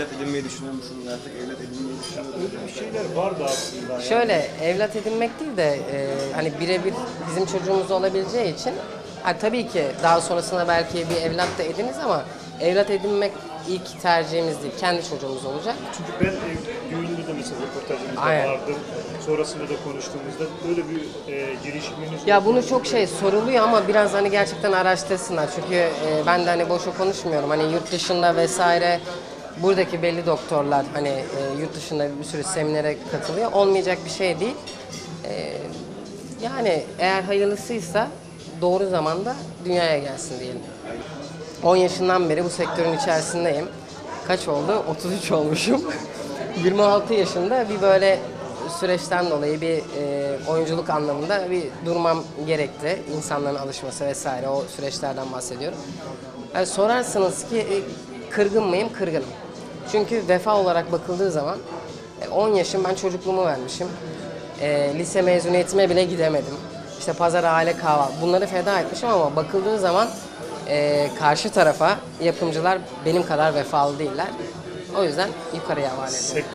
evlat edinmeyi düşünüyor musunuz? Artık evlat edinmeyi düşünüyor musunuz? Öyle bir şeyler vardı aslında. Yani. Şöyle, evlat edinmek değil de hani birebir bizim çocuğumuz olabileceği için tabii ki daha sonrasında belki bir evlat da ediniz ama evlat edinmek ilk tercihimiz değil. Kendi çocuğumuz olacak. Çünkü ben düğünde de mesela röportajımızda Aynen. vardım. Sonrasında da konuştuğumuzda böyle bir girişiminiz Ya oldu. bunu çok soruluyor ama biraz hani gerçekten araştırsınlar. Çünkü ben de hani boşa konuşmuyorum. Hani yurt dışında vesaire buradaki belli doktorlar hani yurt dışında bir sürü seminere katılıyor. Olmayacak bir şey değil. Yani eğer hayırlısıysa doğru zamanda dünyaya gelsin diyelim. 10 yaşından beri bu sektörün içerisindeyim. Kaç oldu? 33 olmuşum. 26 yaşında bir böyle süreçten dolayı bir oyunculuk anlamında bir durmam gerekti. İnsanların alışması vesaire o süreçlerden bahsediyorum. Yani sorarsınız ki kırgın mıyım? Kırgınım. Çünkü vefa olarak bakıldığı zaman 10 yaşım ben çocukluğumu vermişim. Lise mezuniyetime bile gidemedim. İşte pazar aile kahvaltı bunları feda etmişim ama bakıldığı zaman karşı tarafa yapımcılar benim kadar vefalı değiller. O yüzden yukarıya havale ediyorum.